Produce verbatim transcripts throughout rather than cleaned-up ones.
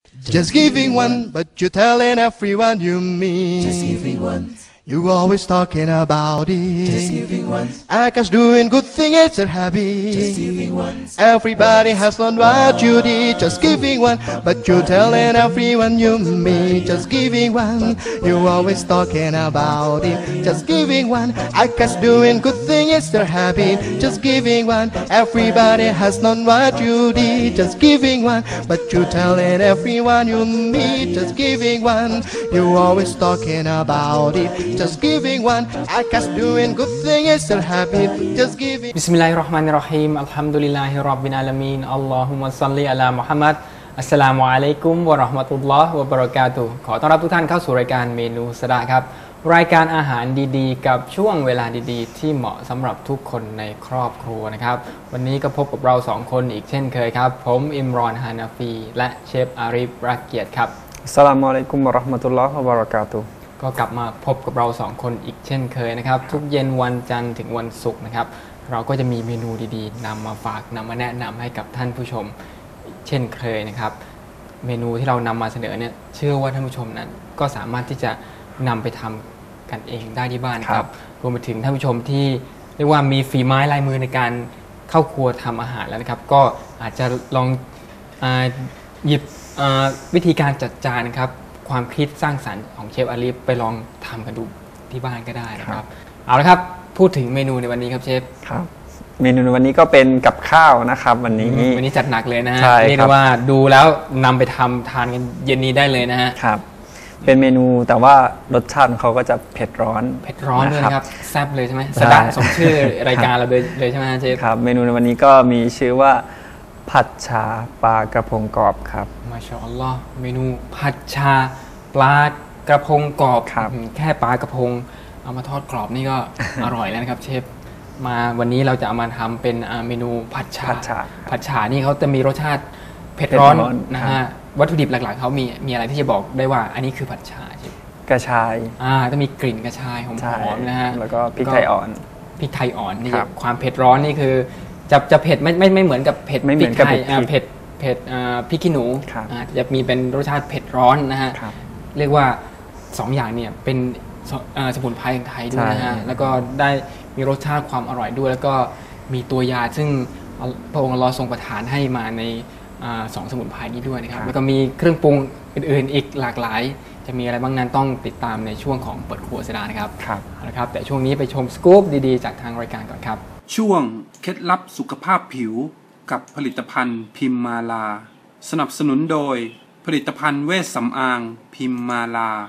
Just giving one, but you're telling everyone you meet. Just giving one. You're always talking about it. Just giving one. I guess doing good thing is a habit. Just giving one. Everybody has learned what you did. Just giving one, but you're telling everyone you meet. Just giving one. You're always talking about it. Just giving one. I guess doing good thing is a habit. Just giving one. Everybody has known what you did. Just giving one, but you're telling everyone you meet. Just giving one. You're always talking about it. Just giving one. I guess doing good thing is a habit. Just giving. Bismillahirrahmanirrahim. Alhamdulillahirabbil alamin. Allahumma salli ala Muhammad.อัสสลามุอะลัยกุมวะเราะห์มะตุลลอฮ์วะบะเราะกาตุฮ์ขอต้อนรับทุกท่านเข้าสู่รายการเมนูสะดะครับรายการอาหารดีๆกับช่วงเวลาดีๆที่เหมาะสำหรับทุกคนในครอบครัวนะครับวันนี้ก็พบกับเราสองคนอีกเช่นเคยครับผมอิมรอนฮานาฟีและเชฟอาริฟรักเกียรติครับอัสสลามุอะลัยกุมวะเราะห์มะตุลลอฮ์วะบะเราะกาตุฮ์ก็กลับมาพบกับเราสองคนอีกเช่นเคยนะครับทุกเย็นวันจันทร์ถึงวันศุกร์นะครับเราก็จะมีเมนูดีๆนำมาฝากนำมาแนะนำให้กับท่านผู้ชมเช่นเคยนะครับเมนูที่เรานำมาเสนอเนี่ยเชื่อว่าท่านผู้ชมนั้นก็สามารถที่จะนำไปทำกันเองได้ที่บ้านครับรวมไปถึงท่านผู้ชมที่เรียกว่ามีฝีไม้ลายมือในการเข้าครัวทำอาหารแล้วนะครับก็อาจจะลองหยิบวิธีการจัดจานนะครับความคิดสร้างสรรค์ของเชฟอาลีฟไปลองทำกันดูที่บ้านก็ได้นะครับเอาละครับพูดถึงเมนูในวันนี้ครับเชฟครับเมนูในวันนี้ก็เป็นกับข้าวนะครับวันนี้วันนี้จัดหนักเลยนะฮะเรียกว่าดูแล้วนำไปทำทานกันเย็นนี้ได้เลยนะฮะครับเป็นเมนูแต่ว่ารสชาติเขาก็จะเผ็ดร้อนเผ็ดร้อนเลยครับแซ่บเลยใช่ไหมสะดะสมชื่อรายการเราเลยใช่ไหมเชฟครับเมนูในวันนี้ก็มีชื่อว่าผัดชาปลากระพงกรอบครับมาชาอัลลอฮ์เมนูผัดชาปลากระพงกรอบแค่ปลากระพงเอามาทอดกรอบนี่ก็ อร่อยแล้วนะครับเชฟมาวันนี้เราจะเอามาทำเป็นเมนูผัดชาผัดชานี่เขาจะมีรสชาติเผ็ดร้อนนะฮะวัตถุดิบหลักๆเขามีมีอะไรที่จะบอกได้ว่าอันนี้คือผัดชาใช่กระชายอ่าต้องมีกลิ่นกระชายหอมๆนะฮะแล้วก็พริกไทยอ่อนพริกไทยอ่อนนี่ความเผ็ดร้อนนี่คือจะจะเผ็ดไม่ไม่ไม่เหมือนกับเผ็ดพริกไทยเผ็ดเผ็ดพริกขี้หนูจะมีเป็นรสชาติเผ็ดร้อนนะฮะเรียกว่าสองอย่างเนี่ยเป็นสมุนไพรไทยด้วยนะฮะแล้วก็ได้มีรสชาติความอร่อยด้วยแล้วก็มีตัวยาซึ่งพระองค์อัลเลาะห์ทรงประทานให้มาในสองสมุนไพรนี้ด้วยนะครับแล้วก็มีเครื่องปรุงอื่นๆอีกหลากหลายจะมีอะไรบ้างนั้นต้องติดตามในช่วงของเปิดครัวสะดะนะครับนะครับแต่ช่วงนี้ไปชมสกู๊ปดีๆจากทางรายการก่อนครับช่วงเคล็ดลับสุขภาพผิวกับผลิตภัณฑ์พิมมาลาสนับสนุนโดยผลิตภัณฑ์เวชสำอางพิมมาลา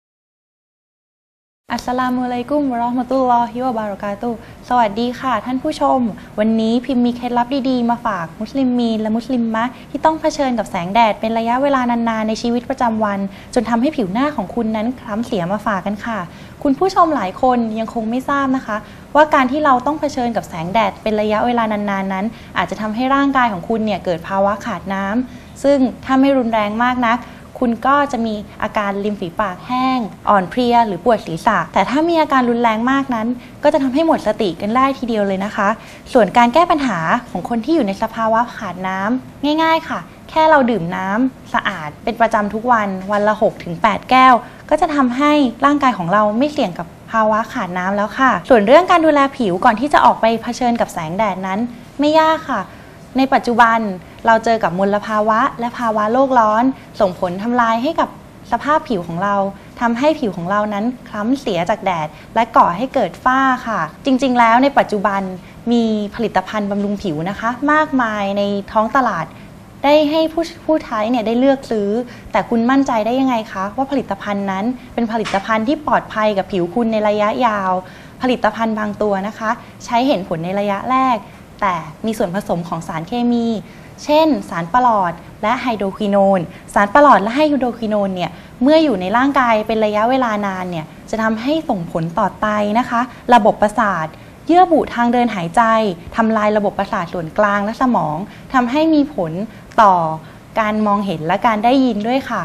อัสสลามุอะลัยกุมวะเราะห์มะตุลลอฮิวะบะเราะกาตุฮ์สวัสดีค่ะท่านผู้ชมวันนี้พิมพ์มีเคล็ดลับดีๆมาฝากมุสลิมมีนและมุสลิมมะที่ต้องเผชิญกับแสงแดดเป็นระยะเวลานานๆในชีวิตประจำวันจนทำให้ผิวหน้าของคุณนั้นคล้ำเสียมาฝากกันค่ะคุณผู้ชมหลายคนยังคงไม่ทราบนะคะว่าการที่เราต้องเผชิญกับแสงแดดเป็นระยะเวลานานๆนั้นอาจจะทำให้ร่างกายของคุณเนี่ยเกิดภาวะขาดน้ำซึ่งถ้าไม่รุนแรงมากนักคุณก็จะมีอาการริมฝีปากแห้งอ่อนเพลียหรือปวดศีรษะแต่ถ้ามีอาการรุนแรงมากนั้นก็จะทำให้หมดสติกันได้ทีเดียวเลยนะคะส่วนการแก้ปัญหาของคนที่อยู่ในสภาวะขาดน้ำง่ายๆค่ะแค่เราดื่มน้ำสะอาดเป็นประจำทุกวันวันละ หกถึงแปด แก้วก็จะทำให้ร่างกายของเราไม่เสี่ยงกับภาวะขาดน้ำแล้วค่ะส่วนเรื่องการดูแลผิวก่อนที่จะออกไปเผชิญกับแสงแดดนั้นไม่ยากค่ะในปัจจุบันเราเจอกับมลภาวะและภาวะโลกร้อนส่งผลทำลายให้กับสภาพผิวของเราทำให้ผิวของเรานั้นคล้ำเสียจากแดดและก่อให้เกิดฝ้าค่ะจริงๆแล้วในปัจจุบันมีผลิตภัณฑ์บำรุงผิวนะคะมากมายในท้องตลาดได้ให้ผู้ผู้ใช้เนี่ยได้เลือกซื้อแต่คุณมั่นใจได้ยังไงคะว่าผลิตภัณฑ์นั้นเป็นผลิตภัณฑ์ที่ปลอดภัยกับผิวคุณในระยะยาวผลิตภัณฑ์บางตัวนะคะใช้เห็นผลในระยะแรกแต่มีส่วนผสมของสารเคมีเช่นสารปลอดและไฮโดรควิโนนสารปลอดและไฮโดรควิโนนเนี่ยเมื่ออยู่ในร่างกายเป็นระยะเวลานานเนี่ยจะทำให้ส่งผลต่อไตนะคะระบบประสาทเยื่อบุทางเดินหายใจทำลายระบบประสาทส่วนกลางและสมองทำให้มีผลต่อการมองเห็นและการได้ยินด้วยค่ะ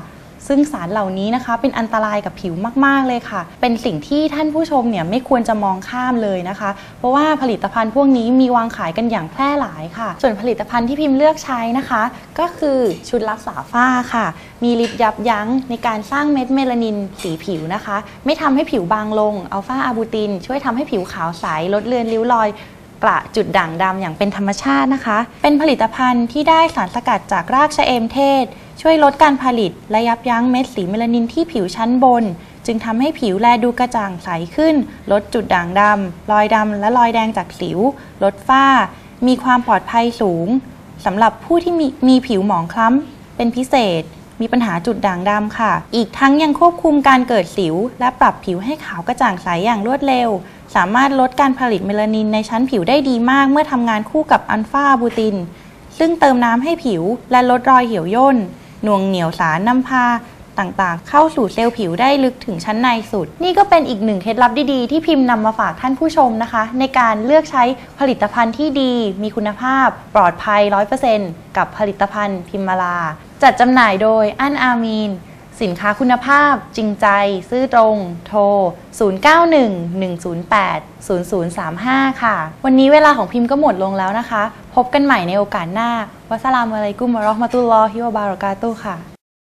ซึ่งสารเหล่านี้นะคะเป็นอันตรายกับผิวมากๆเลยค่ะเป็นสิ่งที่ท่านผู้ชมเนี่ยไม่ควรจะมองข้ามเลยนะคะเพราะว่าผลิตภัณฑ์พวกนี้มีวางขายกันอย่างแพร่หลายค่ะส่วนผลิตภัณฑ์ที่พิมพ์เลือกใช้นะคะก็คือชุดรักษาฝ้าค่ะมีฤทธิ์ยับยั้งในการสร้างเม็ดเมลานินสีผิวนะคะไม่ทำให้ผิวบางลงอัลฟาอาบูตินช่วยทำให้ผิวขาวใสลดเลือนริ้วรอยกระจุดด่างดำอย่างเป็นธรรมชาตินะคะเป็นผลิตภัณฑ์ที่ได้สารสกัดจากรากชะเอมเทศช่วยลดการผลิตและยับยั้งเม็ดสีเมลานินที่ผิวชั้นบนจึงทำให้ผิวแลดูกระจ่างใสขึ้นลดจุดด่างดำรอยดำและรอยแดงจากสิวลดฝ้ามีความปลอดภัยสูงสำหรับผู้ที่มีมีผิวหมองคล้ำเป็นพิเศษมีปัญหาจุดด่างดำค่ะอีกทั้งยังควบคุมการเกิดสิวและปรับผิวให้ขาวกระจ่างใสอย่างรวดเร็วสามารถลดการผลิตเมลานินในชั้นผิวได้ดีมากเมื่อทำงานคู่กับอัลฟาอาบูตินซึ่งเติมน้ำให้ผิวและลดรอยเหี่ยวย่นหน่วงเหนี่ยวสารนำพาต่างๆเข้าสู่เซลล์ผิวได้ลึกถึงชั้นในสุดนี่ก็เป็นอีกหนึ่งเคล็ดลับดีๆที่พิมพ์นำมาฝากท่านผู้ชมนะคะในการเลือกใช้ผลิตภัณฑ์ที่ดีมีคุณภาพปลอดภัย ร้อยเปอร์เซ็นต์ กับผลิตภัณฑ์พิมมาลาจัดจำหน่ายโดยอั้นอามีนสินค้าคุณภาพจริงใจซื่อตรงโทรศูนย์ เก้า หนึ่ง หนึ่ง ศูนย์ แปด ศูนย์ ศูนย์ สาม ห้าค่ะวันนี้เวลาของพิมพ์ก็หมดลงแล้วนะคะพบกันใหม่ในโอกาสหน้าวัสสลามุอะลัยกุมวะเราะห์มะตุลลอฮิวะบารอกาตุฮ์ค่ะ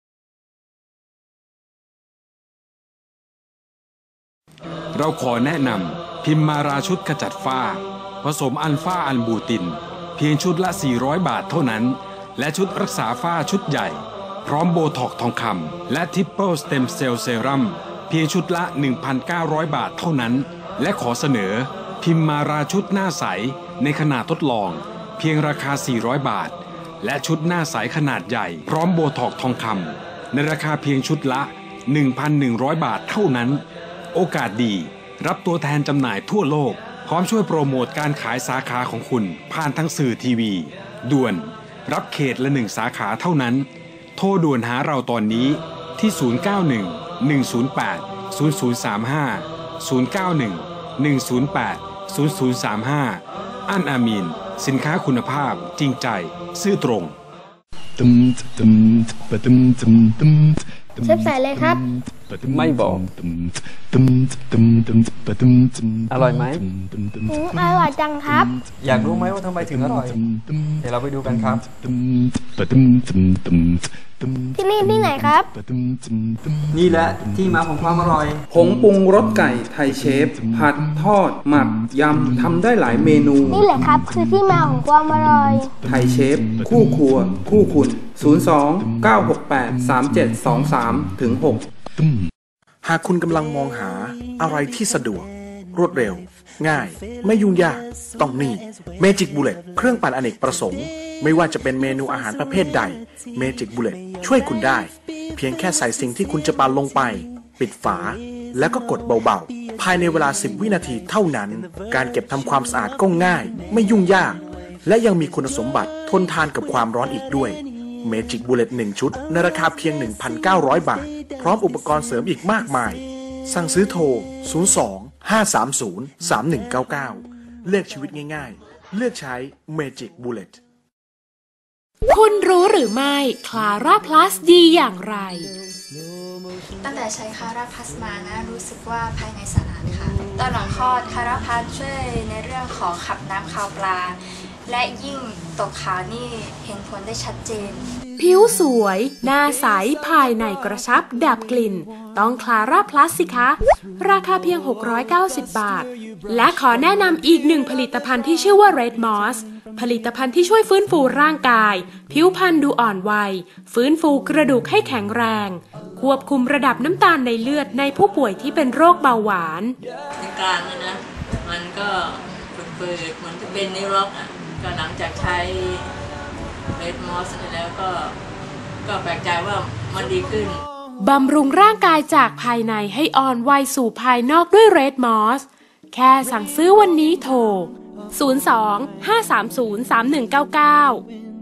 เราขอแนะนำพิมมาราชุดขจัดฝ้าผสมอัลฟาอัลบูตินเพียงชุดละสี่ร้อยบาทเท่านั้นและชุดรักษาฝ้าชุดใหญ่พร้อมโบท็อกซ์ทองคำและทิปเปิลสเต็มเซลล์เซรั่มเพียงชุดละ หนึ่งพันเก้าร้อย บาทเท่านั้นและขอเสนอพิมมาราชุดหน้าใสในขนาดทดลองเพียงราคาสี่ร้อยบาทและชุดหน้าใสขนาดใหญ่พร้อมโบท็อกซ์ทองคำในราคาเพียงชุดละ หนึ่งพันหนึ่งร้อย บาทเท่านั้นโอกาสดีรับตัวแทนจำหน่ายทั่วโลกพร้อมช่วยโปรโมทการขายสาขาของคุณผ่านทางสื่อทีวีด่วนรับเขตละหนึ่งสาขาเท่านั้นโทรด่วนหาเราตอนนี้ที่ ศูนย์ เก้า หนึ่ง หนึ่ง ศูนย์ แปด ศูนย์ ศูนย์ สาม ห้า ศูนย์ เก้า หนึ่ง หนึ่ง ศูนย์ แปด ศูนย์ ศูนย์ สาม ห้า อั้นอามีนสินค้าคุณภาพจริงใจซื่อตรงเชฟใส่เลยครับไม่บอกอร่อยไหมอร่อยจังครับอยากรู้ไหมว่าทำไมถึงอร่อยเดี๋ยวเราไปดูกันครับที่นี่ที่ไหนครับนี่แหละที่มาของความอร่อยผงปรุงรสไก่ไทยเชฟผัดทอดหมักยำทำได้หลายเมนูนี่แหละครับคือที่มาของความอร่อยไทยเชฟคู่ครัวคู่คุณศูนย์ สอง เก้า หก แปด สาม เจ็ด สอง สาม ถึง หกหากคุณกำลังมองหาอะไรที่สะดวกรวดเร็วง่ายไม่ยุ่งยากต้องนี่ Magic Bullet เครื่องปั่นอเนกประสงค์ไม่ว่าจะเป็นเมนูอาหารประเภทใด Magic Bullet ช่วยคุณได้เพียงแค่ใส่สิ่งที่คุณจะปั่นลงไปปิดฝาแล้วก็กดเบาๆภายในเวลาสิบวินาทีเท่านั้นการเก็บทำความสะอาดก็ง่ายไม่ยุ่งยากและยังมีคุณสมบัติทนทานกับความร้อนอีกด้วย Magic Bullet หนึ่งชุดในราคาเพียง หนึ่งพันเก้าร้อย บาทพร้อมอุปกรณ์เสริมอีกมากมายสั่งซื้อโทรศูนย์ สอง ห้า สาม ศูนย์ สาม หนึ่ง เก้า เก้าเลือกชีวิตง่ายๆเลือกใช้ Magic Bullet คุณรู้หรือไม่คลาร่าพลัสดีอย่างไรตั้งแต่ใช้คาราพัสมานะรู้สึกว่าภายในสะอาดค่ะตอนหลังคลอดคาราพัสช่วยในเรื่องของขับน้ำคาวปลาและยิ่งตกขาวนี่เห็นผลได้ชัดเจนผิวสวยหน้าใสภายในกระชับดับกลิ่นต้องคลาร่าพลัสสิคะราคาเพียงหกร้อยเก้าสิบบาทและขอแนะนำอีกหนึ่งผลิตภัณฑ์ที่ชื่อว่า Red Moss ผลิตภัณฑ์ที่ช่วยฟื้นฟูร่างกายผิวพรรณดูอ่อนวัยฟื้นฟูกระดูกให้แข็งแรงควบคุมระดับน้ำตาลในเลือดในผู้ป่วยที่เป็นโรคเบาหวานในกลางนะนะมันก็เปิดๆเหมือนจะเป็นนิ้วล็อกอ่ะก็หลังจากใช้เรดมอสแล้วก็ก็แปลกใจว่ามันดีขึ้นบำรุงร่างกายจากภายในให้อ่อนวัยสู่ภายนอกด้วยเรดมอสแค่สั่งซื้อวันนี้โทรศูนย์ สอง ห้า สาม ศูนย์ สาม หนึ่ง เก้า เก้า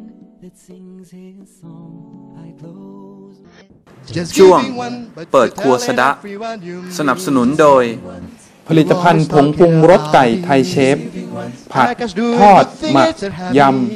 ช่วงเปิดครัวสะดะสนับสนุนโดยผลิตภัณฑ์ผงปรุงรสไก่ไทยเชฟผัดทอดหมักยำ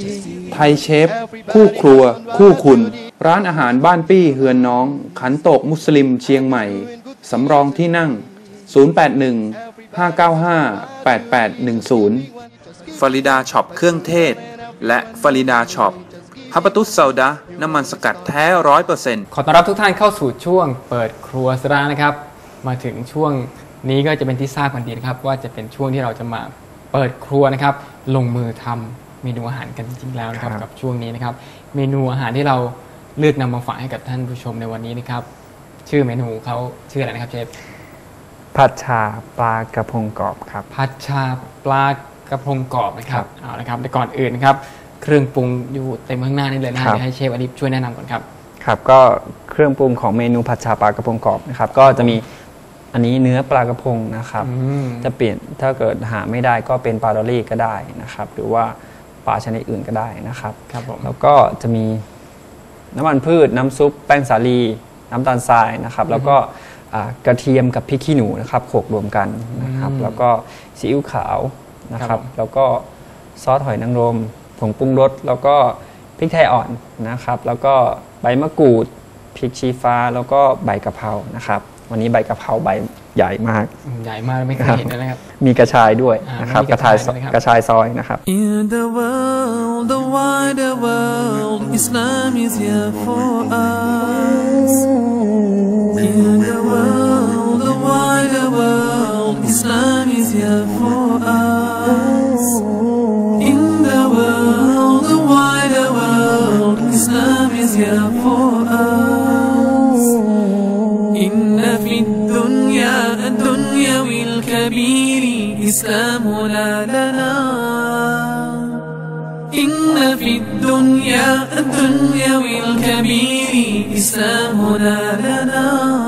ไทยเชฟคู่ครัวคู่คุณร้านอาหารบ้านปี้เฮือนน้องขันโตกมุสลิมเชียงใหม่สำรองที่นั่งศูนย์ แปด หนึ่ง ห้า เก้า ห้า แปด แปด หนึ่ง ศูนย์ฟาริดาช็อปเครื่องเทศและฟาริดาช็อปฮับปะตุสซาดะน้ำมันสกัดแท้ ร้อยเปอร์เซ็นต์ขอต้อนรับทุกท่านเข้าสู่ช่วงเปิดครัวสรานะครับมาถึงช่วงนี้ก็จะเป็นที่ทราบกันดีนะครับว่าจะเป็นช่วงที่เราจะมาเปิดครัวนะครับลงมือทำเมนูอาหารกันจริงๆแล้วนะครับกับช่วงนี้นะครับเมนูอาหารที่เราเลือกนำมาฝากให้กับท่านผู้ชมในวันนี้นะครับชื่อเมนูเขาชื่ออะไรนะครับเชฟผัดชาปลากระพงกรอบครับผัดชาปลากระพงกรอบนะครับเอาละครับแต่ก่อนอื่นนะครับเครื่องปรุงอยู่เต็มข้างหน้านี่เลยนะให้เชฟอลิฟช่วยแนะนำก่อนครับครับก็เครื่องปรุงของเมนูผัดชาปลากระพงกรอบนะครับก็จะมีอันนี้เนื้อปลากระพงนะครับจะเปลี่ยนถ้าเกิดหาไม่ได้ก็เป็นปลาดอลลี่ก็ได้นะครับหรือว่าปลาชนิดอื่นก็ได้นะครับครับผมแล้วก็จะมีน้ำมันพืชน้ำซุปแป้งสาลีน้ำตาลทรายนะครับแล้วก็กระเทียมกับพริกขี้หนูนะครับโขลกรวมกันนะครับแล้วก็ซีอิ๊วขาวนะครับแล้วก็ซอสหอยนางรมผงปรุงรสแล้วก็พริกไทยอ่อนนะครับแล้วก็ใบมะกรูดพริกชี้ฟ้าแล้วก็ใบกะเพรานะครับวันนี้ใบกะเพราใบใหญ่มากใหญ่มากไม่เคยเห็นนะครับมีกระชายด้วยนะครับกระชายกระชายซอยนะครับ In the world the wider world Islam is here for us In the world the wider world Islam is here for us In the world the wider world Islam is here for us إن في الدنيا الدنيوي الكبير إسلامنا لنا إن في الدنيا الدنيوي الكبير إسلامنا لنا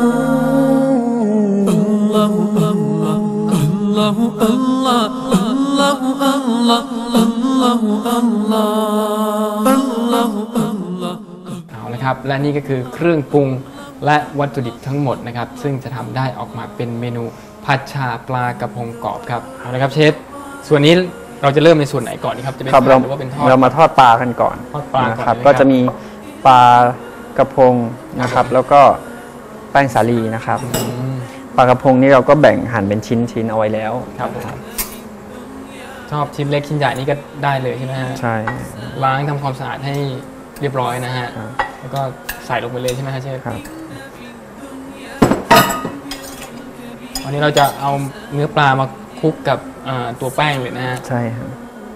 الله الله الله الله الله الله الله الله الله الله เอาละครับและนี่ก็คือเครื่องปรุงและวัตถุดิบทั้งหมดนะครับซึ่งจะทำได้ออกมาเป็นเมนูผัดชาปลากระพงกรอบครับเอาละครับเชฟส่วนนี้เราจะเริ่มในส่วนไหนก่อนดีครับจะเป็นทอดหรือว่าเป็นทอดเรามาทอดปลากันก่อนทอดปลานะครับก็จะมีปลากระพงนะครับแล้วก็แป้งสาลีนะครับปลากระพงนี่เราก็แบ่งหั่นเป็นชิ้นๆเอาไว้แล้วครับชอบชิ้นเล็กชิ้นใหญ่นี่ก็ได้เลยใช่ไหมฮะใช่ล้างทำความสะอาดให้เรียบร้อยนะฮะแล้วก็ใส่ลงไปเลยใช่ไหมฮะเชฟครับวันนี้เราจะเอาเนื้อปลามาคลุกกับตัวแป้งเลยนะฮะใช่ครับ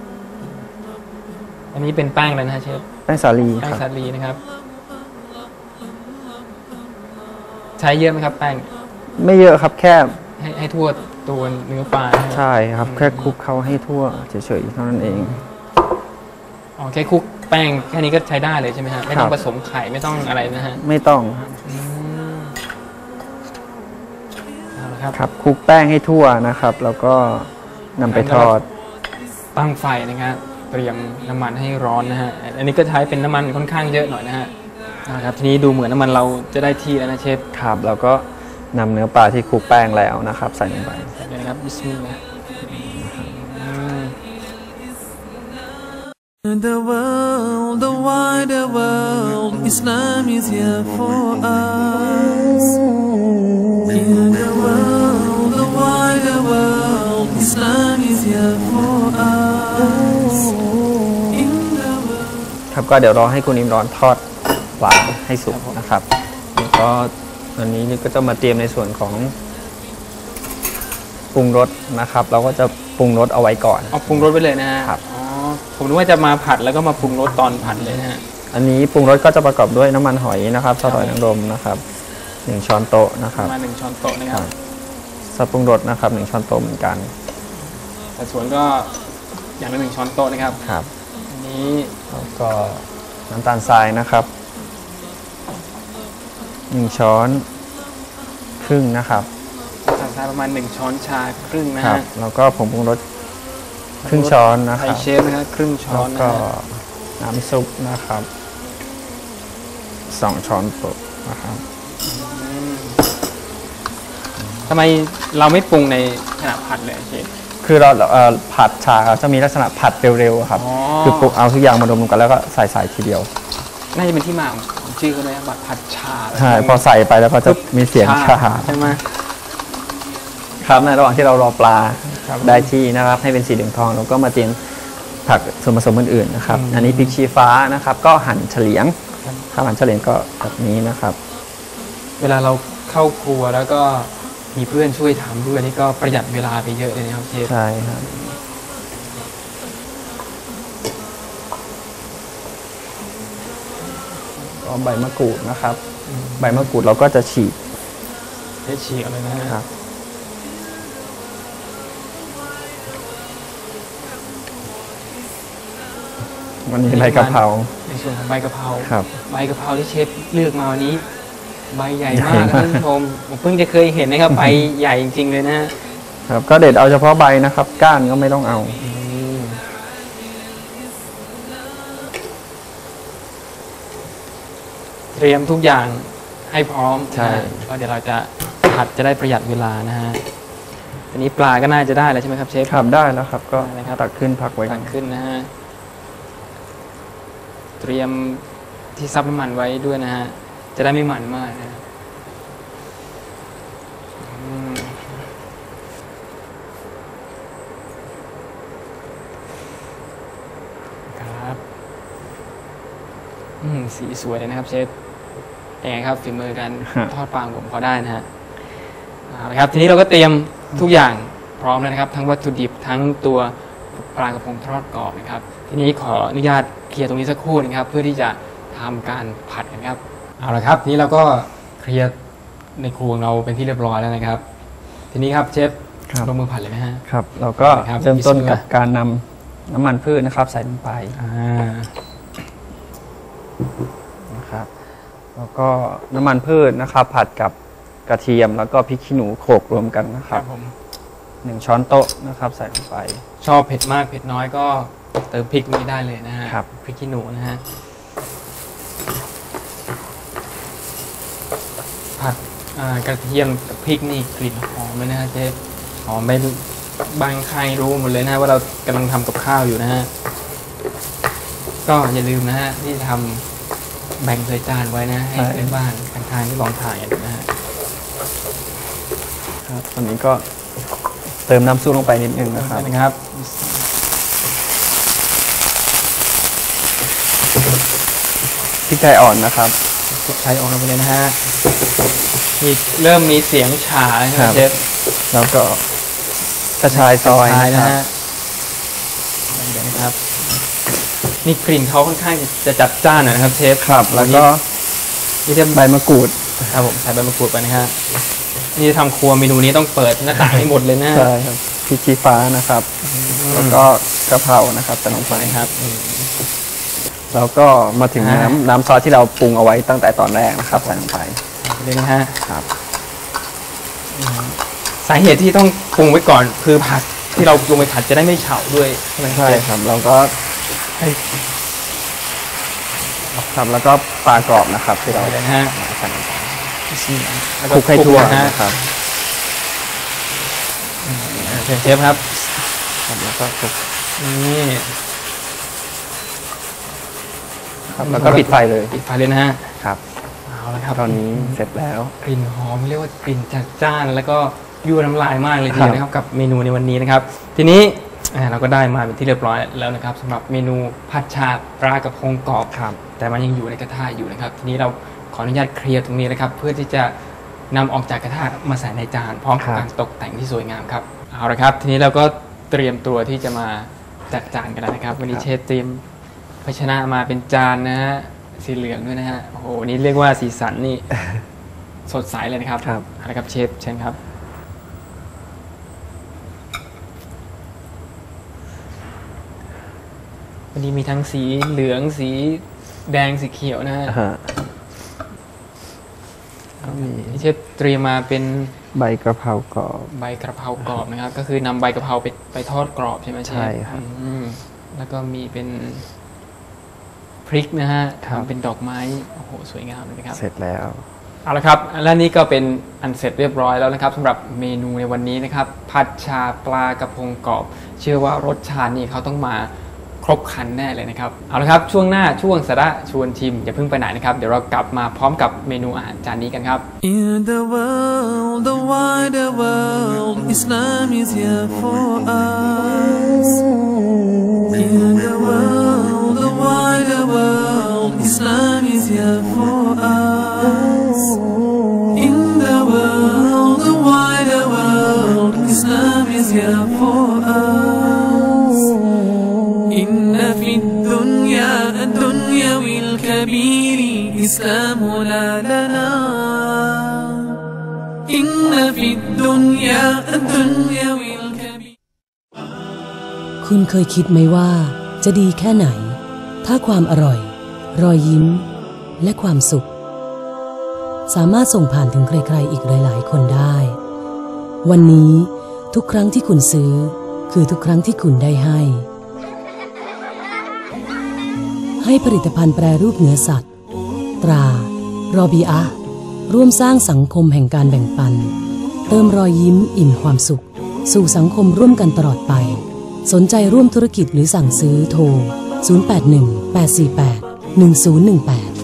อันนี้เป็นแป้งอะไรนะฮะเชฟแป้งสาลีแป้งสาลีนะครับใช้เยอะไหมครับแป้งไม่เยอะครับแค่ให้ให้ทั่วตัวเนื้อปลาใช่ครับแค่คลุกเขาให้ทั่วเฉยๆเท่านั้นเองอ๋อแค่คลุกแป้งแค่นี้ก็ใช้ได้เลยใช่ไหมฮะไม่ต้องผสมไข่ไม่ต้องอะไรนะฮะไม่ต้องครับคลุกแป้งให้ทั่วนะครับแล้วก็นำไปทอดตั้งไฟนะครับเตรียมน้ำมันให้ร้อนนะฮะอันนี้ก็ใช้เป็นน้ำมันค่อนข้างเยอะหน่อยนะฮะนะครับทีนี้ดูเหมือนน้ำมันเราจะได้ที่แล้วนะเชฟครับแล้วก็นำเนื้อปลาที่คลุกแป้งแล้วนะครับใส่ลงไปนะครับบิสมิลลาห์ In the world, the wider world, Islam is here for us. In the world, the wider world, Islam is here for us. In the world ครับก็เดี๋ยวรอให้คุณอิมร้อนทอดปลาให้สุกนะครับแล้วก็อันนี้ก็จะมาเตรียมในส่วนของปรุงรสนะครับเราก็จะปรุงรสเอาไว้ก่อนเอาปรุงรสไปเลยนะฮะครับผมนึกว่าจะมาผัดแล้วก็มาปรุงรสตอนผัดเลยนะฮะอันนี้ปรุงรสก็จะประกอบด้วยน้ำมันหอยนะครับซอสหอยนางรมนะครับหนึ่งช้อนโต๊ะนะครับมาหนึ่งช้อนโต๊ะนะครับซอสปรุงรสนะครับหนึ่งช้อนโต๊ะเหมือนกันแต่ส่วนก็อย่างละหนึ่งช้อนโต๊ะนะครับครับอันนี้แล้วก็น้ำตาลทรายนะครับหนึ่งช้อนครึ่งนะครับน้ำตาลทรายประมาณหนึ่งช้อนชาครึ่งนะฮะแล้วก็ผงปรุงรสครึ่งช้อนนะครับไทยเชฟนะครับครึ่งช้อนแล้วก็น้ำซุปนะครับสองช้อนโต๊ะนะครับทำไมเราไม่ปรุงในขณะผัดเลยเชฟคือเราเอ่อผัดชาจะมีลักษณะผัดเร็วๆครับคือปลุกเอาทุกอย่างมารวมกันแล้วก็ใส่ใส่ทีเดียวน่าจะเป็นที่มาของชื่อเขาเลยบัตรผัดชาใช่พอใส่ไปแล้วก็จะมีเสียงชาใช่ไหมครับในระหว่างที่เรารอปลาได้ที่นะครับให้เป็นสีเหลืองทองเราก็มาเตรียมผักส่วนผสมอื่นๆนะครับอันนี้พริกชี้ฟ้านะครับก็หั่นเฉลียงถ้าหั่นเฉลียงก็แบบนี้นะครับเวลาเราเข้าครัวแล้วก็มีเพื่อนช่วยทำด้วยนี่ก็ประหยัดเวลาไปเยอะเลยนะครับเชฟใช่ครับก็ใบมะกรูดนะครับใบมะกรูดเราก็จะฉีกให้ฉีกอะไรนะครับวันนี้ใบกะเพราในส่วนของใบกะเพราครับใบกะเพราที่เชฟเลือกมาวันนี้ใบใหญ่มากท่านผู้ชมผมเพิ่งจะเคยเห็นนะครับใบใหญ่จริงๆเลยนะครับก็เด็ดเอาเฉพาะใบนะครับก้านก็ไม่ต้องเอาเตรียมทุกอย่างให้พร้อมใช่ก็เดี๋ยวเราจะผัดจะได้ประหยัดเวลานะฮะทีนี้ปลาก็น่าจะได้แล้วใช่ไหมครับเชฟครับได้แล้วครับก็ตักขึ้นพักไว้ตักขึ้นนะฮะเตรียมที่ซับน้ำมันไว้ด้วยนะฮะจะได้ไม่มันมากนะครับสีสวยเลยนะครับเชฟยังไงครับฝีมือการทอดปลาผมพอได้นะฮะเอาละครับทีนี้เราก็เตรียมทุกอย่างพร้อมแล้วนะครับทั้งวัตถุดิบทั้งตัวปลากระพงทอดกรอบนะครับทีนี้ขออนุญาตเคลียร์ตรงนี้สักครู่นะครับเพื่อที่จะทำการผัดกันครับเอาละครับนี้เราก็เคลียร์ในครัวเราเป็นที่เรียบร้อยแล้วนะครับทีนี้ครับเชฟลงมือผัดเลยไหมฮะครับเราก็เริ่มต้นกับการนำน้ำมันพืชนะครับใส่ลงไปนะครับแล้วก็น้ำมันพืชนะครับผัดกับกระเทียมแล้วก็พริกขี้หนูโขลกรวมกันนะครับหนึ่งช้อนโต๊ะนะครับใส่ลงไปชอบเผ็ดมากเผ็ดน้อยก็เติมพริกไม่ได้เลยนะฮะพริกขี้หนูนะฮะผัดกระเทียมกับพริกนี่กลิ่นหอมเลยนะฮะเชฟหอมไม่บางใครรู้หมดเลยนะว่าเรากำลังทำกับข้าวอยู่นะฮะก็อย่าลืมนะฮะที่ทำแบ่งใส่จานไว้นะให้เพื่อนบ้านทางทางที่ลองถ่ายกันนะฮะครับตอนนี้ก็เติมน้ำซุปลงไปนิดนึงนะครับนะครับพริกไทยอ่อนนะครับพริกไทยอ่อนลงไปเลยนะฮะมีเริ่มมีเสียงฉ่าครับเชฟแล้วก็กระชายซอยนะฮะเดี๋ยวนะครับนี่กลิ่นเขาค่อนข้างจะจัดจ้านนะครับเชฟครับแล้วก็นี่เทียมใบมะกรูดครับผมใส่ใบมะกรูดไปนะฮะนี่ทำครัวเมนูนี้ต้องเปิดหน้าต่างให้หมดเลยนะใช่ครับพริกชี้ฟ้านะครับแล้วก็กะเพรานะครับใส่ลงไปครับแล้วก็มาถึงน้ำน้ำซอสที่เราปรุงเอาไว้ตั้งแต่ตอนแรกนะครับใส่ลงไปเลยนะฮะครับสาเหตุที่ต้องปรุงไว้ก่อนคือผัดที่เราลงไปผัดจะได้ไม่เฉาด้วยใช่ครับเราก็ให้ครับแล้วก็ปลากรอบนะครับที่เราเลยนะฮะใส่ลงไปคลุกให้ทั่วนะครับเชฟครับแล้วก็คลุกนี่ครับแล้วก็ปิดไฟเลยปิดไฟเลยนะฮะครับเอาละครับตอนนี้เสร็จแล้วกลิ่นหอมเรียกว่ากลิ่นจัดจ้านแล้วก็ยั่วน้ำลายมากเลยทีเดียวนะครับกับเมนูในวันนี้นะครับทีนี้เราก็ได้มาเป็นที่เรียบร้อยแล้วนะครับสำหรับเมนูผัดชาปลากระพงกรอบครับแต่มันยังอยู่ในกระทะอยู่นะครับทีนี้เราขออนุญาตเคลียร์ตรงนี้นะครับเพื่อที่จะนำออกจากกระทะมาใส่ในจานพร้อมกับการตกแต่งที่สวยงามครับเอาละครับทีนี้เราก็เตรียมตัวที่จะมาจัดจานกันแล้วนะครับวันนี้เชฟเตรียมภาชนะมาเป็นจานนะฮะสีเหลืองด้วยนะฮะโอ้โหนี่เรียกว่าสีสันนี่สดใสเลยนะครับครับเอาละครับเชฟเชิญครับวันนี้มีทั้งสีเหลืองสีแดงสีเขียวนะฮะเชฟเตรียมมาเป็นใบกระเพรากรอบใบกระเพรากรอบนะครับก็คือนำใบกระเพราไปไปทอดกรอบใช่ไหมเชฟใช่ครับแล้วก็มีเป็นพริกนะฮะทำเป็นดอกไม้โอ้โหสวยงามเลยครับเสร็จแล้วเอาละครับและนี่ก็เป็นอันเสร็จเรียบร้อยแล้วนะครับสำหรับเมนูในวันนี้นะครับผัดชาปลากระพงกรอบเชื่อว่ารสชาตินี่เขาต้องมาครบครันแน่เลยนะครับเอาละครับช่วงหน้าช่วงสาระชวนชิมอย่าเพิ่งไปไหนนะครับเดี๋ยวเรากลับมาพร้อมกับเมนูอาหารจานนี้กันครับ In the world, the wider world, Islam is here for us. In the world, the wider world, Islam is here for us. In the world, the wider world, Islam is here for us. إن في الدنيا الدنيا والكبير إسلامنا لنا إن في الدنيا الدنيا والكبير คุณเคยคิดไหมว่าจะดีแค่ไหนถ้าความอร่อยรอยยิ้มและความสุขสามารถส่งผ่านถึงใครๆอีกหลายๆคนได้วันนี้ทุกครั้งที่คุณซื้อคือทุกครั้งที่คุณได้ให้ให้ผลิตภัณฑ์แปรรูปเนื้อสัตว์ตรารอบีอะร่วมสร้างสังคมแห่งการแบ่งปันเติมรอยยิ้มอิ่มความสุขสู่สังคมร่วมกันตลอดไปสนใจร่วมธุรกิจหรือสั่งซื้อโทรศูนย์ แปด หนึ่ง แปด สี่ แปด หนึ่ง ศูนย์ หนึ่ง แปด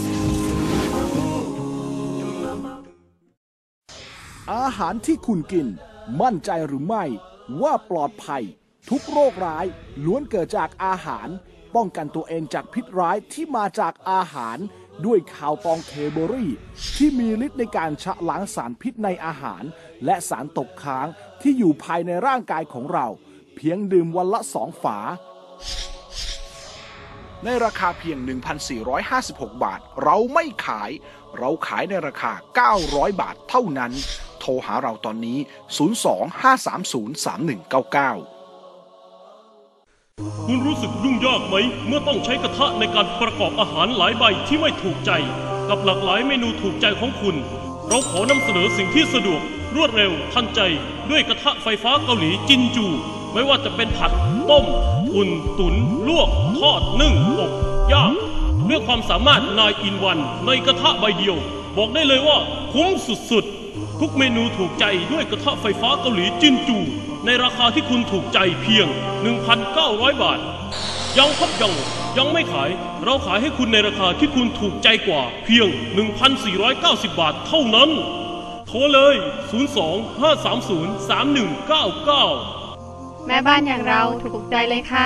อาหารที่คุณกินมั่นใจหรือไม่ว่าปลอดภัยทุกโรคร้ายล้วนเกิดจากอาหารป้องกันตัวเองจากพิษร้ายที่มาจากอาหารด้วยคาวตองเคเบอรี่ที่มีฤทธิ์ในการชะล้างสารพิษในอาหารและสารตกค้างที่อยู่ภายในร่างกายของเราเพียงดื่มวันละสองฝาในราคาเพียง หนึ่งพันสี่ร้อยห้าสิบหก บาทเราไม่ขายเราขายในราคาเก้าร้อยบาทเท่านั้นโทรหาเราตอนนี้ศูนย์ สอง ห้า สาม ศูนย์ สาม หนึ่ง เก้า เก้าคุณรู้สึกยุ่งยากไหมเมื่อต้องใช้กระทะในการประกอบอาหารหลายใบที่ไม่ถูกใจกับหลากหลายเมนูถูกใจของคุณเราขอนำเสนอสิ่งที่สะดวกรวดเร็วทันใจด้วยกระทะไฟฟ้าเกาหลีจินจูไม่ว่าจะเป็นผัดต้มอุ่นตุ๋นลวกทอดนึ่งอบย่างด้วยความสามารถนายอินวันในกระทะใบเดียวบอกได้เลยว่าคุ้มสุดๆทุกเมนูถูกใจด้วยกระทะไฟฟ้าเกาหลีจินจูในราคาที่คุณถูกใจเพียง หนึ่งพันเก้าร้อย บาทยังครับยังยังไม่ขายเราขายให้คุณในราคาที่คุณถูกใจกว่าเพียง หนึ่งพันสี่ร้อยเก้าสิบ บาทเท่านั้นโทรเลย ศูนย์ สอง ห้า สาม ศูนย์ สาม หนึ่ง เก้า เก้าแม่บ้านอย่างเราถูกใจเลยค่ะ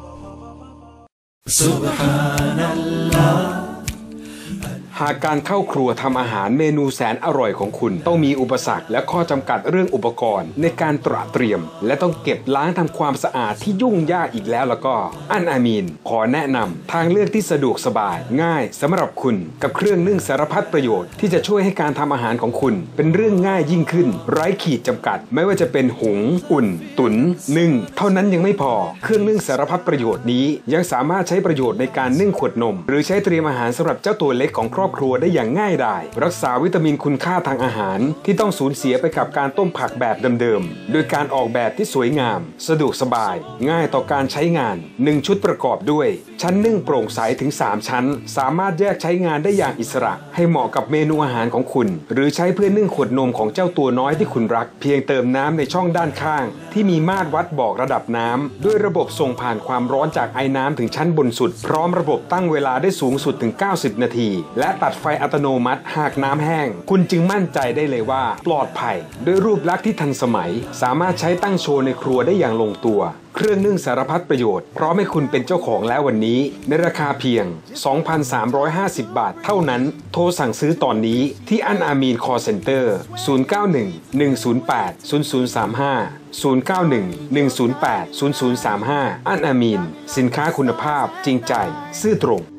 Subhanallahหากการเข้าครัวทำอาหารเมนูแสนอร่อยของคุณต้องมีอุปสรรคและข้อจำกัดเรื่องอุปกรณ์ในการตระเตรียมและต้องเก็บล้างทำความสะอาดที่ยุ่งยากอีกแล้วแล้วก็อันอามีนขอแนะนำทางเลือกที่สะดวกสบายง่ายสำหรับคุณกับเครื่องนึ่งสารพัดประโยชน์ที่จะช่วยให้การทำอาหารของคุณเป็นเรื่องง่ายยิ่งขึ้นไร้ขีดจำกัดไม่ว่าจะเป็นหุงอุ่นตุ๋นนึ่งเท่านั้นยังไม่พอเครื่องนึ่งสารพัดประโยชน์นี้ยังสามารถใช้ประโยชน์ในการนึ่งขวดนมหรือใช้เตรียมอาหารสำหรับเจ้าตัวเล็กของครอบครัวได้อย่างง่ายดายรักษาวิตามินคุณค่าทางอาหารที่ต้องสูญเสียไปกับการต้มผักแบบเดิมๆโดยการออกแบบที่สวยงามสะดวกสบายง่ายต่อการใช้งานหนึ่งชุดประกอบด้วยชั้นนึ่งโปร่งใสถึงสามชั้นสามารถแยกใช้งานได้อย่างอิสระให้เหมาะกับเมนูอาหารของคุณหรือใช้เพื่อนึ่งขวดนมของเจ้าตัวน้อยที่คุณรักเพียงเติมน้ำในช่องด้านข้างที่มีมาตรวัดบอกระดับน้ำด้วยระบบส่งผ่านความร้อนจากไอ้น้ำถึงชั้นบนสุดพร้อมระบบตั้งเวลาได้สูงสุดถึงเก้าสิบนาทีและตัดไฟอัตโนมัติหากน้ำแห้งคุณจึงมั่นใจได้เลยว่าปลอดภัยด้วยรูปลักษณ์ที่ทันสมัยสามารถใช้ตั้งโชว์ในครัวได้อย่างลงตัวเครื่องนึ่งสารพัดประโยชน์พร้อมให้คุณเป็นเจ้าของแล้ววันนี้ในราคาเพียง สองพันสามร้อยห้าสิบ บาทเท่านั้นโทรสั่งซื้อตอนนี้ที่อันอามีนคอลเซ็นเตอร์ศูนย์ เก้า หนึ่ง หนึ่ง ศูนย์ แปด ศูนย์ ศูนย์ สาม ห้า ศูนย์ เก้า หนึ่ง หนึ่ง ศูนย์ แปด ศูนย์ ศูนย์ สาม ห้า อันอามีนสินค้าคุณภาพจริงใจซื่อตรง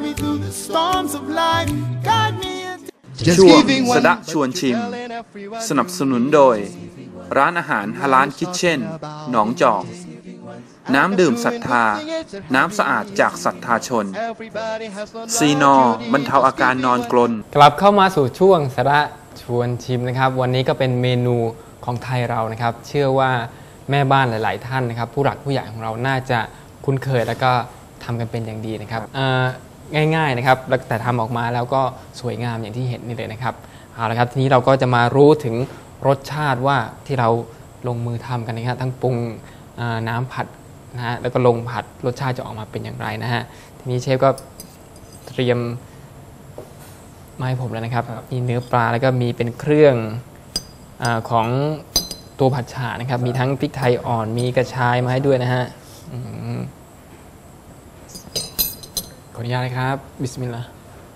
ช่วงสดะชวนชิมสนับสนุนโดยร้านอาหารฮาลาลคิทเช่นหนองจอกน้ำดื่มศรัทธาน้ำสะอาดจากศรัทธาชนซีนอบรรเทาอาการนอนกรนกลับเข้ามาสู่ช่วงสดะชวนชิมนะครับวันนี้ก็เป็นเมนูของไทยเรานะครับเชื่อว่าแม่บ้านหลายๆท่านนะครับผู้หลักผู้ใหญ่ของเราน่าจะคุ้นเคยแล้วก็ทำกันเป็นอย่างดีนะครับง่ายๆนะครับแต่ทำออกมาแล้วก็สวยงามอย่างที่เห็นนี่เลยนะครับเอาละครับทีนี้เราก็จะมารู้ถึงรสชาติว่าที่เราลงมือทำกันนะครับทั้งปรุงน้ำผัดนะฮะแล้วก็ลงผัดรสชาติจะออกมาเป็นอย่างไรนะฮะทีนี้เชฟก็เตรียมมาให้ผมแล้วนะครับมีเนื้อปลาแล้วก็มีเป็นเครื่องอของตัวผัดฉ่านะครับมีทั้งพริกไทยอ่อนมีกระชายมาให้ด้วยนะฮะขออนุญาตนะครับบิสมิลลาห์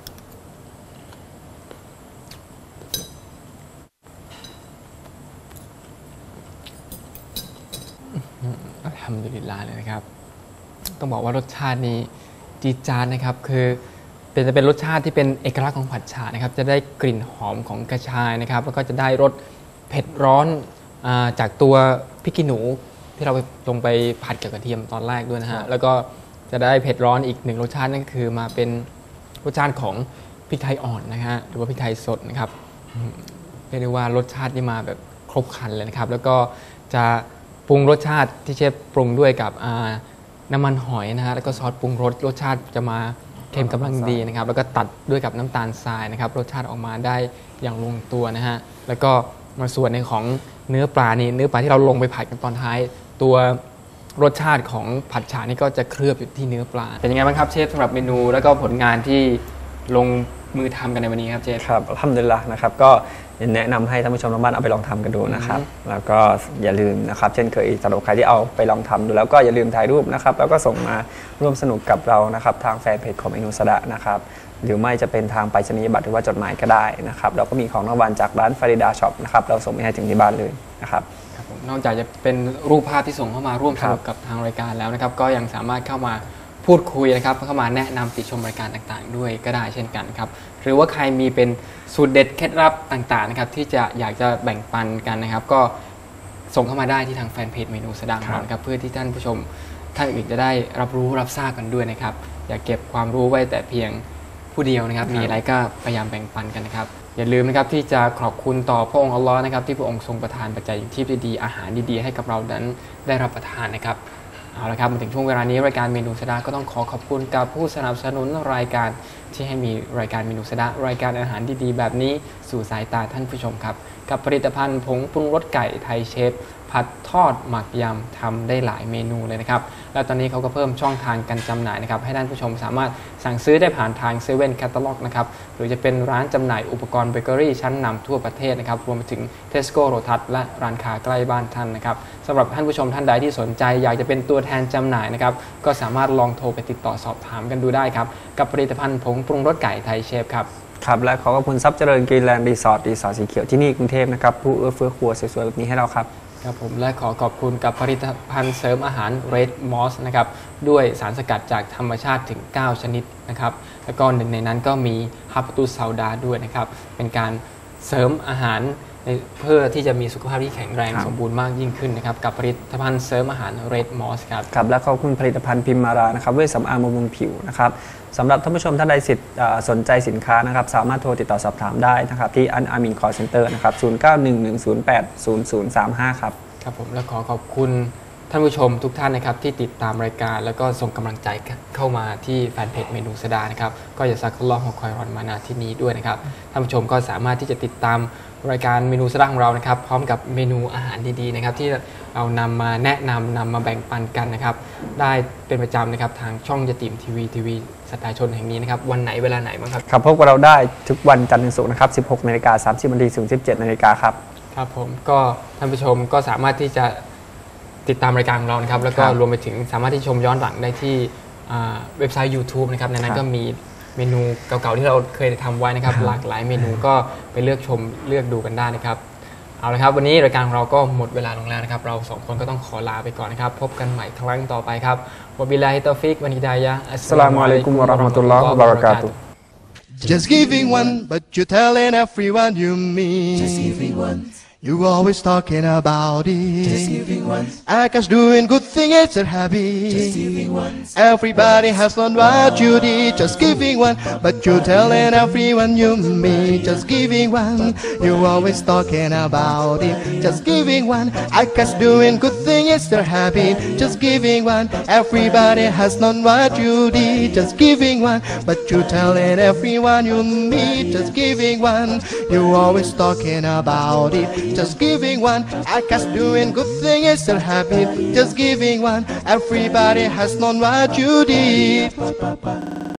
อัลฮัมดุลิลลาห์เลยนะครับต้องบอกว่ารสชาตินี้จี๊ดจ๊าดนะครับคือเป็นจะเป็นรสชาติที่เป็นเอกลักษณ์ของผัดฉ่านะครับจะได้กลิ่นหอมของกระชายนะครับแล้วก็จะได้รสเผ็ดร้อนจากตัวพริกขี้หนูที่เราไปลงไปผัดกับกระเทียมตอนแรกด้วยนะฮะแล้วก็จะได้เผ็ดร้อนอีกหนึ่งรสชาตินั่นก็คือมาเป็นรสชาติของพริกไทยอ่อนนะฮะหรือว่าพริกไทยสดนะครับเรียกได้ว่ารสชาตินี่มาแบบครบครันเลยนะครับแล้วก็จะปรุงรสชาติที่เชฟปรุงด้วยกับน้ำมันหอยนะฮะแล้วก็ซอสปรุงรสรสชาติจะมาเค็มกำลังดีนะครับแล้วก็ตัดด้วยกับน้ำตาลทรายนะครับรสชาติออกมาได้อย่างลงตัวนะฮะแล้วก็มาส่วนในของเนื้อปลานี่เนื้อปลาที่เราลงไปผัดกันตอนท้ายตัวรสชาติของผัดฉ่านี่ก็จะเคลือบอยู่ที่เนื้อปลาเป็นยังไงบ้างครับเชฟสำหรับเมนูแล้วก็ผลงานที่ลงมือทำกันในวันนี้ครับเชฟครับอัลฮัมดุลิลละห์นะครับก็แนะนำให้ท่านผู้ชมทางบ้านเอาไปลองทำกันดูนะครับแล้วก็อย่าลืมนะครับเช่นเคยสำหรับใครที่เอาไปลองทำดูแล้วก็อย่าลืมถ่ายรูปนะครับแล้วก็ส่งมาร่วมสนุกกับเรานะครับทางแฟนเพจของเมนูสะดะนะครับหรือไม่จะเป็นทางไปรษณียบัตรหรือว่าจดหมายก็ได้นะครับเราก็มีของรางวัลจากร้านฟาริดาช็อปนะครับเราส่งไปให้ถึงที่บ้านเลยนะครับนอกจากจะเป็นรูปภาพที่ส่งเข้ามาร่วมสนุกกับทางรายการแล้วนะครับก็ยังสามารถเข้ามาพูดคุยนะครับเข้ามาแนะนำติชมรายการต่างๆด้วยก็ได้เช่นกันครับหรือว่าใครมีเป็นสูตรเด็ดเคล็ดลับต่างๆนะครับที่จะอยากจะแบ่งปันกันนะครับก็ส่งเข้ามาได้ที่ทางแฟนเพจเมนูสะดะของเราครับเพื่อที่ท่านผู้ชมท่านอื่นจะได้รับรู้รับทราบกันด้วยนะครับอย่าเก็บความรู้ไว้แต่เพียงผู้เดียวนะครับมีอะไรก็พยายามแบ่งปันกันนะครับอย่าลืมนะครับที่จะขอบคุณต่อพระองค์อัลลอฮ์นะครับที่พระองค์ทรงประทานปัจจัยที่ดีๆอาหารดีๆให้กับเรานั้นได้รับประทานนะครับเอาละครับมาถึงช่วงเวลานี้รายการเมนูสะดะก็ต้องขอขอบคุณกับผู้สนับสนุนรายการที่ให้มีรายการเมนูสะดะรายการอาหารดีๆแบบนี้สู่สายตาท่านผู้ชมครับกับผลิตภัณฑ์ผงปรุงรสไก่ไทยเชฟผัดทอดหมักยำทำได้หลายเมนูเลยนะครับและตอนนี้เขาก็เพิ่มช่องทางการจำหน่ายนะครับให้ท่านผู้ชมสามารถสั่งซื้อได้ผ่านทางเซเว่นแคตตาล็อกนะครับหรือจะเป็นร้านจำหน่ายอุปกรณ์เบเกอรี่ชั้นนำทั่วประเทศนะครับรวมไปถึงเทสโก้โรทัสและร้านค้าใกล้บ้านท่านนะครับสำหรับท่านผู้ชมท่านใดที่สนใจอยากจะเป็นตัวแทนจำหน่ายนะครับก็สามารถลองโทรไปติดต่อสอบถามกันดูได้ครับกับผลิตภัณฑ์ผงปรุงรสไก่ไทยเชฟครับครับและขอขอบคุณทรัพย์เจริญกรีนแลนด์รีสอร์ทรีสอร์ทสีเขียวที่นี่กรุงเทพนะครับผู้เอื้อเฟื้อครัวสวยๆแบบนี้ให้เราครับครับผมและขอขอบคุณกับผลิตภัณฑ์เสริมอาหาร Red Moss นะครับด้วยสารสกัดจากธรรมชาติถึงเก้าชนิดนะครับแล้วก็หนึ่งในนั้นก็มีฮับตุซาวดาด้วยนะครับเป็นการเสริมอาหารเพื่อที่จะมีสุขภาพที่แข็งแรงสมบูรณ์มากยิ่งขึ้นนะครับกับผลิตภัณฑ์เสริมอาหาร Red Moss ครับครับและขอบคุณผลิตภัณฑ์พิมมารานะครับเวชสำอางบำรุงผิวนะครับสำหรับท่านผู้ชมท่านใดสิทธิ์สนใจสินค้านะครับสามารถโทรติดต่อสอบถามได้นะครับที่อันอามินคอลเซ็นเตอร์นะครับศูนย์ เก้า หนึ่ง หนึ่ง ศูนย์ แปด ศูนย์ ศูนย์ สาม ห้าครับครับผมและขอขอบคุณท่านผู้ชมทุกท่านนะครับที่ติดตามรายการแล้วก็ส่งกำลังใจเข้ามาที่แฟนเพจเมนูสะดะนะครับก็อย่าซักลอฮ์คอยรอนมานาที่นี้ด้วยนะครับท่านผู้ชมก็สามารถที่จะติดตามรายการเมนูสะดะของเรานะครับพร้อมกับเมนูอาหารดีๆนะครับที่เรานำมาแนะนำนำมาแบ่งปันกันนะครับได้เป็นประจำนะครับทางช่องยะติมทีวีทีวีสไตล์ชนแห่งนี้นะครับวันไหนเวลาไหนบ้างครับครับพบกับเราได้ทุกวันจันทร์ถึงศุกร์นะครับสิบหกนาฬิกาสามสิบนาทีถึงสิบเจ็ดนาฬิกาครับครับผมก็ท่านผู้ชมก็สามารถที่จะติดตามรายการของเรานะครับแล้วก็รวมไปถึงสามารถที่ชมย้อนหลังได้ที่เว็บไซต์ YouTube นะครับในนั้นก็มีเมนูเก่าๆที่เราเคยทำไว้นะครับหลากหลายเมนูก็ไปเลือกชมเลือกดูกันได้นะครับเอาละครับวันนี้รายการของเราก็หมดเวลาลงแล้วนะครับเราสองคนก็ต้องขอลาไปก่อนนะครับพบกันใหม่ครั้งต่อไปครับวะบิลลาฮิตอฟิกวันฮิดายะฮ์อัสสลามุอะลัยกุมวะเราะห์มะตุลลอฮ์วะบะเราะกาตุฮ์ Just giving one but you're telling everyone you mean Just giving one You always talking about it. Just giving once. I guess doing good thing is a habit. Just giving once. Everybody has done what you did, just giving one. But you telling everyone you meet, just giving one. You always talking about it, just giving one. I guess doing good thing is their habit, just giving one. Everybody has done what you did, just giving one. But you telling everyone you meet, just giving one. You always talking about it, just giving one. I guess doing good thing is their habit, just giving one. Everybody has known what you did.